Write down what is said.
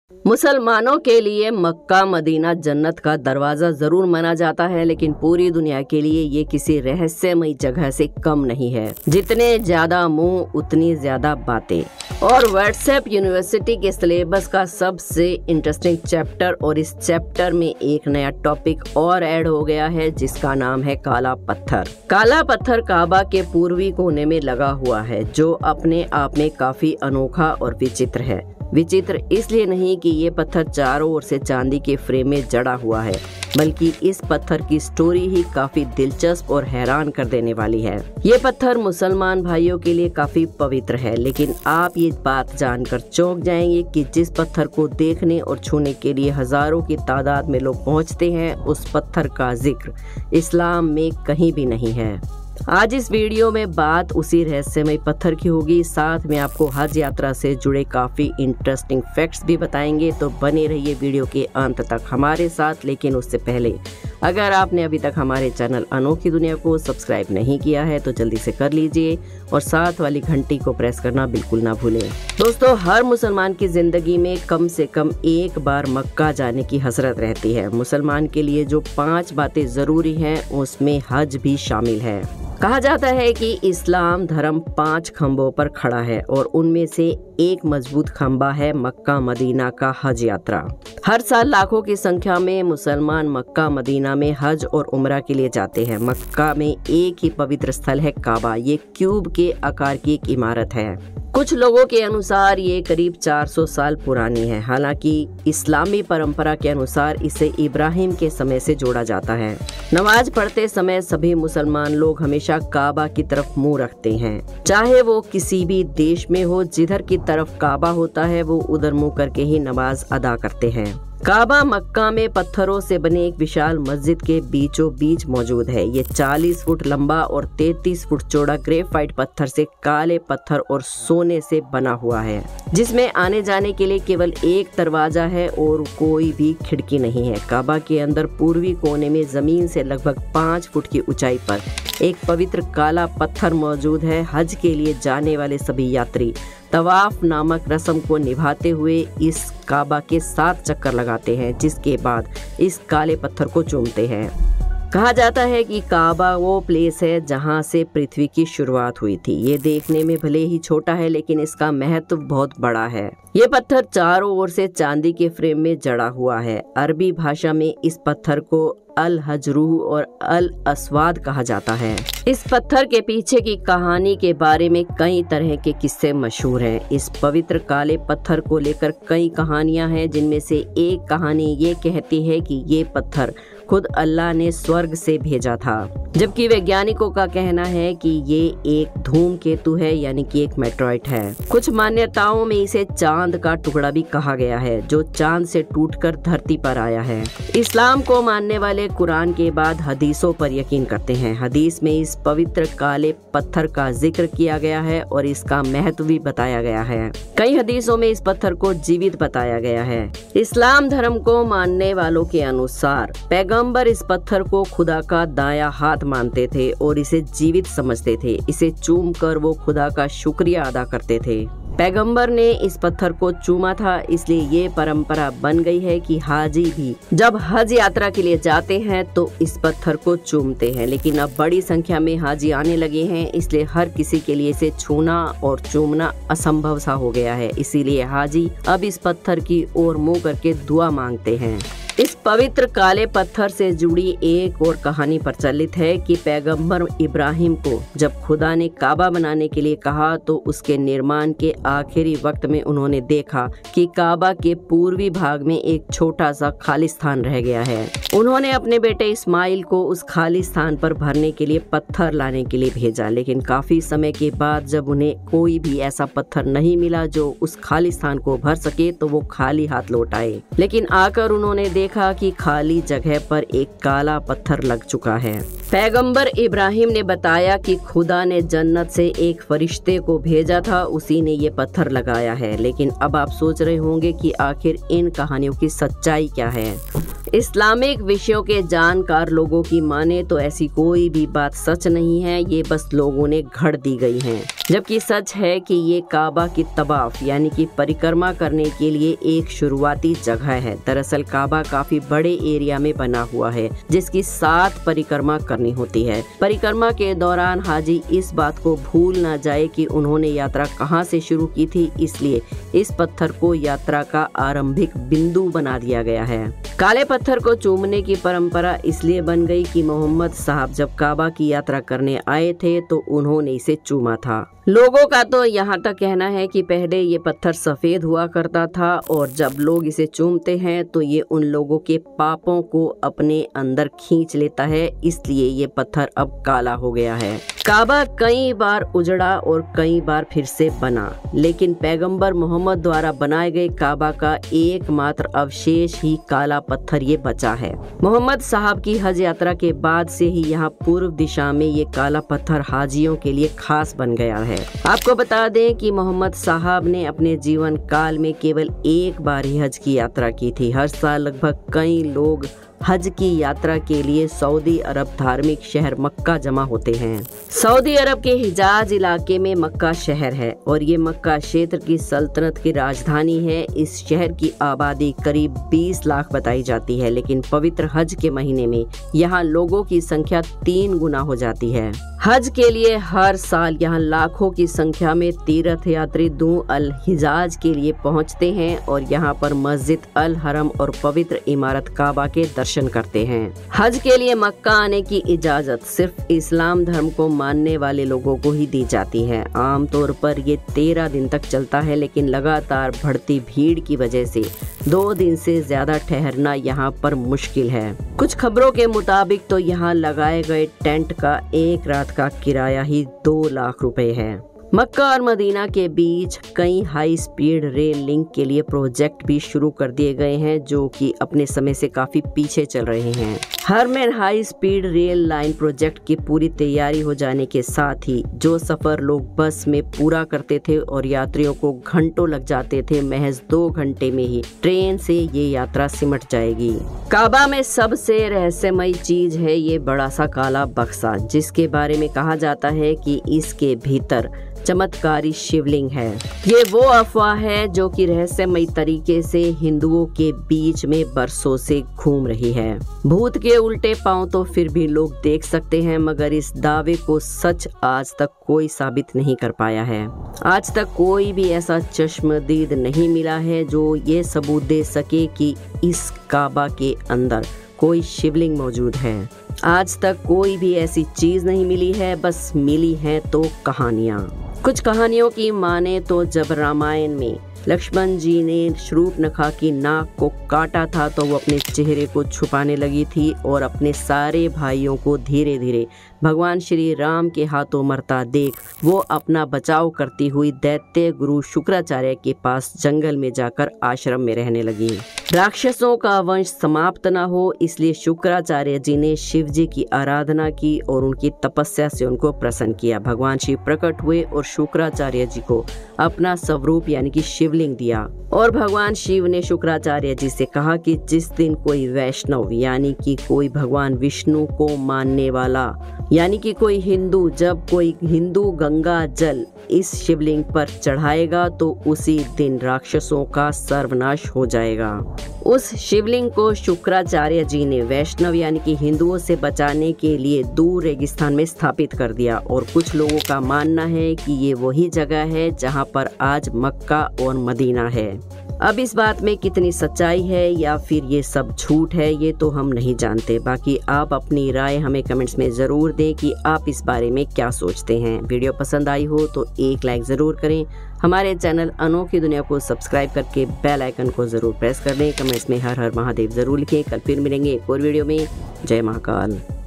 मुसलमानों के लिए मक्का मदीना जन्नत का दरवाजा जरूर माना जाता है, लेकिन पूरी दुनिया के लिए ये किसी रहस्यमयी जगह से कम नहीं है। जितने ज्यादा मुंह उतनी ज्यादा बातें। और व्हाट्सएप यूनिवर्सिटी के सिलेबस का सबसे इंटरेस्टिंग चैप्टर, और इस चैप्टर में एक नया टॉपिक और ऐड हो गया है जिसका नाम है काला पत्थर। काला पत्थर काबा के पूर्वी कोने में लगा हुआ है, जो अपने आप में काफी अनोखा और विचित्र है। विचित्र इसलिए नहीं कि ये पत्थर चारों ओर से चांदी के फ्रेम में जड़ा हुआ है, बल्कि इस पत्थर की स्टोरी ही काफी दिलचस्प और हैरान कर देने वाली है। ये पत्थर मुसलमान भाइयों के लिए काफी पवित्र है, लेकिन आप ये बात जानकर चौंक जाएंगे कि जिस पत्थर को देखने और छूने के लिए हजारों की तादाद में लोग पहुंचते हैं, उस पत्थर का जिक्र इस्लाम में कहीं भी नहीं है। आज इस वीडियो में बात उसी रहस्यमय पत्थर की होगी, साथ में आपको हज यात्रा से जुड़े काफी इंटरेस्टिंग फैक्ट्स भी बताएंगे। तो बने रहिए वीडियो के अंत तक हमारे साथ। लेकिन उससे पहले अगर आपने अभी तक हमारे चैनल अनोखी दुनिया को सब्सक्राइब नहीं किया है तो जल्दी से कर लीजिए, और साथ वाली घंटी को प्रेस करना बिल्कुल ना भूलें। दोस्तों, हर मुसलमान की जिंदगी में कम से कम एक बार मक्का जाने की हसरत रहती है। मुसलमान के लिए जो 5 बातें जरूरी हैं, उसमें हज भी शामिल है। कहा जाता है कि इस्लाम धर्म 5 खंभों पर खड़ा है, और उनमें से एक मजबूत खंभा है मक्का मदीना का हज यात्रा। हर साल लाखों की संख्या में मुसलमान मक्का मदीना में हज और उम्रा के लिए जाते हैं। मक्का में एक ही पवित्र स्थल है काबा। ये क्यूब के आकार की एक इमारत है। कुछ लोगों के अनुसार ये करीब 400 साल पुरानी है। हालांकि इस्लामी परंपरा के अनुसार इसे इब्राहिम के समय से जोड़ा जाता है। नमाज पढ़ते समय सभी मुसलमान लोग हमेशा काबा की तरफ मुंह रखते हैं, चाहे वो किसी भी देश में हो। जिधर की तरफ काबा होता है वो उधर मुंह करके ही नमाज अदा करते हैं। काबा मक्का में पत्थरों से बने एक विशाल मस्जिद के बीचों बीच मौजूद है। ये 40 फुट लंबा और 33 फुट चौड़ा ग्रेफाइट पत्थर से, काले पत्थर और सोने से बना हुआ है, जिसमें आने जाने के लिए केवल एक दरवाजा है और कोई भी खिड़की नहीं है। काबा के अंदर पूर्वी कोने में जमीन से लगभग 5 फुट की ऊंचाई पर एक पवित्र काला पत्थर मौजूद है। हज के लिए जाने वाले सभी यात्री तवाफ नामक रस्म को निभाते हुए इस काबा के 7 चक्कर लगाते हैं, जिसके बाद इस काले पत्थर को चूमते हैं। कहा जाता है कि काबा वो प्लेस है जहां से पृथ्वी की शुरुआत हुई थी। ये देखने में भले ही छोटा है, लेकिन इसका महत्व बहुत बड़ा है। ये पत्थर चारों ओर से चांदी के फ्रेम में जड़ा हुआ है। अरबी भाषा में इस पत्थर को अल हजरूह और अल अस्वाद कहा जाता है। इस पत्थर के पीछे की कहानी के बारे में कई तरह के किस्से मशहूर हैं। इस पवित्र काले पत्थर को लेकर कई कहानियां हैं, जिनमें से एक कहानी ये कहती है कि ये पत्थर खुद अल्लाह ने स्वर्ग से भेजा था, जबकि वैज्ञानिकों का कहना है कि ये एक धूमकेतु है, यानी कि एक मेटेरॉइड है। कुछ मान्यताओं में इसे चांद का टुकड़ा भी कहा गया है, जो चांद से टूटकर धरती पर आया है। इस्लाम को मानने वाले कुरान के बाद हदीसों पर यकीन करते हैं। हदीस में इस पवित्र काले पत्थर का जिक्र किया गया है और इसका महत्व भी बताया गया है। कई हदीसों में इस पत्थर को जीवित बताया गया है। इस्लाम धर्म को मानने वालों के अनुसार पैगंबर इस पत्थर को खुदा का दाया हाथ मानते थे और इसे जीवित समझते थे। इसे चूम कर वो खुदा का शुक्रिया अदा करते थे। पैगंबर ने इस पत्थर को चूमा था, इसलिए ये परंपरा बन गई है कि हाजी भी जब हज यात्रा के लिए जाते हैं तो इस पत्थर को चूमते हैं। लेकिन अब बड़ी संख्या में हाजी आने लगे हैं, इसलिए हर किसी के लिए इसे छूना और चूमना असंभव सा हो गया है। इसीलिए हाजी अब इस पत्थर की ओर मुंह करके दुआ मांगते हैं। इस पवित्र काले पत्थर से जुड़ी एक और कहानी प्रचलित है कि पैगंबर इब्राहिम को जब खुदा ने काबा बनाने के लिए कहा तो उसके निर्माण के आखिरी वक्त में उन्होंने देखा कि काबा के पूर्वी भाग में एक छोटा सा खाली स्थान रह गया है। उन्होंने अपने बेटे इस्माइल को उस खाली स्थान पर भरने के लिए पत्थर लाने के लिए भेजा, लेकिन काफी समय के बाद जब उन्हें कोई भी ऐसा पत्थर नहीं मिला जो उस खाली स्थान को भर सके, तो वो खाली हाथ लौट आए। लेकिन आकर उन्होंने देखा कि खाली जगह पर एक काला पत्थर लग चुका है। पैगंबर इब्राहिम ने बताया कि खुदा ने जन्नत से एक फरिश्ते को भेजा था, उसी ने ये पत्थर लगाया है। लेकिन अब आप सोच रहे होंगे कि आखिर इन कहानियों की सच्चाई क्या है। इस्लामिक विषयों के जानकार लोगों की माने तो ऐसी कोई भी बात सच नहीं है, ये बस लोगों ने घड़ दी गई है। जबकि सच है कि ये काबा की तवाफ यानी कि परिक्रमा करने के लिए एक शुरुआती जगह है। दरअसल काबा काफी बड़े एरिया में बना हुआ है जिसकी 7 परिक्रमा करनी होती है। परिक्रमा के दौरान हाजी इस बात को भूल न जाए कि उन्होंने यात्रा कहाँ से शुरू की थी, इसलिए इस पत्थर को यात्रा का आरंभिक बिंदु बना दिया गया है। काले पत्थर को चूमने की परंपरा इसलिए बन गई कि मोहम्मद साहब जब काबा की यात्रा करने आए थे तो उन्होंने इसे चूमा था। लोगों का तो यहाँ तक कहना है कि पहले ये पत्थर सफेद हुआ करता था और जब लोग इसे चूमते हैं तो ये उन लोगों के पापों को अपने अंदर खींच लेता है, इसलिए ये पत्थर अब काला हो गया है। काबा कई बार उजड़ा और कई बार फिर से बना, लेकिन पैगंबर मोहम्मद द्वारा बनाए गए काबा का एकमात्र अवशेष ही काला पत्थर ये बचा है। मोहम्मद साहब की हज यात्रा के बाद से ही यहाँ पूर्व दिशा में ये काला पत्थर हाजियों के लिए खास बन गया है। आपको बता दें कि मोहम्मद साहब ने अपने जीवन काल में केवल एक बार ही हज की यात्रा की थी। हर साल लगभग कई लोग हज की यात्रा के लिए सऊदी अरब धार्मिक शहर मक्का जमा होते हैं। सऊदी अरब के हिजाज इलाके में मक्का शहर है और ये मक्का क्षेत्र की सल्तनत की राजधानी है। इस शहर की आबादी करीब 20 लाख बताई जाती है, लेकिन पवित्र हज के महीने में यहाँ लोगों की संख्या 3 गुना हो जाती है। हज के लिए हर साल यहाँ लाखों की संख्या में तीर्थ यात्री दू अल हिजाज के लिए पहुँचते हैं और यहाँ पर मस्जिद अल हरम और पवित्र इमारत काबा के दर्शन करते हैं। हज के लिए मक्का आने की इजाजत सिर्फ इस्लाम धर्म को मानने वाले लोगों को ही दी जाती है। आमतौर पर ये 13 दिन तक चलता है, लेकिन लगातार बढ़ती भीड़ की वजह से 2 दिन से ज्यादा ठहरना यहाँ पर मुश्किल है। कुछ खबरों के मुताबिक तो यहाँ लगाए गए टेंट का एक रात का किराया ही 2 लाख रुपए है। मक्का और मदीना के बीच कई हाई स्पीड रेल लिंक के लिए प्रोजेक्ट भी शुरू कर दिए गए हैं जो कि अपने समय से काफी पीछे चल रहे हैं। Haramain high speed rail line project की पूरी तैयारी हो जाने के साथ ही जो सफर लोग बस में पूरा करते थे और यात्रियों को घंटों लग जाते थे, महज 2 घंटे में ही ट्रेन से ये यात्रा सिमट जाएगी। काबा में सबसे रहस्यमयी चीज है ये बड़ा सा काला बक्सा, जिसके बारे में कहा जाता है कि इसके भीतर चमत्कारी शिवलिंग है। ये वो अफवाह है जो कि रहस्यमयी तरीके से हिंदुओं के बीच में बरसों से घूम रही है। भूत के उल्टे पांव तो फिर भी लोग देख सकते हैं, मगर इस दावे को सच आज तक कोई साबित नहीं कर पाया है। आज तक कोई भी ऐसा चश्मदीद नहीं मिला है जो ये सबूत दे सके कि इस काबा के अंदर कोई शिवलिंग मौजूद है। आज तक कोई भी ऐसी चीज नहीं मिली है, बस मिली हैं तो कहानियाँ। कुछ कहानियों की माने तो जब रामायण में लक्ष्मण जी ने शूर्पणखा की नाक को काटा था तो वो अपने चेहरे को छुपाने लगी थी और अपने सारे भाइयों को धीरे धीरे भगवान श्री राम के हाथों मरता देख वो अपना बचाव करती हुई दैत्य गुरु शुक्राचार्य के पास जंगल में जाकर आश्रम में रहने लगी। राक्षसों का वंश समाप्त न हो इसलिए शुक्राचार्य जी ने शिव जी की आराधना की और उनकी तपस्या से उनको प्रसन्न किया। भगवान शिव प्रकट हुए और शुक्राचार्य जी को अपना स्वरूप यानी कि शिवलिंग दिया और भगवान शिव ने शुक्राचार्य जी से कहा कि जिस दिन कोई वैष्णव यानी कि कोई भगवान विष्णु को मानने वाला यानी कि कोई हिंदू, जब कोई हिंदू गंगा जल इस शिवलिंग पर चढ़ाएगा तो उसी दिन राक्षसों का सर्वनाश हो जाएगा। उस शिवलिंग को शुक्राचार्य जी ने वैष्णव यानी कि हिंदुओं से बचाने के लिए दूर रेगिस्तान में स्थापित कर दिया और कुछ लोगों का मानना है कि ये वही जगह है जहां पर आज मक्का और मदीना है। अब इस बात में कितनी सच्चाई है या फिर ये सब झूठ है ये तो हम नहीं जानते। बाकी आप अपनी राय हमें कमेंट्स में ज़रूर दें कि आप इस बारे में क्या सोचते हैं। वीडियो पसंद आई हो तो एक लाइक ज़रूर करें। हमारे चैनल अनोखी दुनिया को सब्सक्राइब करके बेल आइकन को ज़रूर प्रेस कर दें। कमेंट्स में हर हर महादेव ज़रूर लिखें। कल फिर मिलेंगे एक और वीडियो में। जय महाकाल।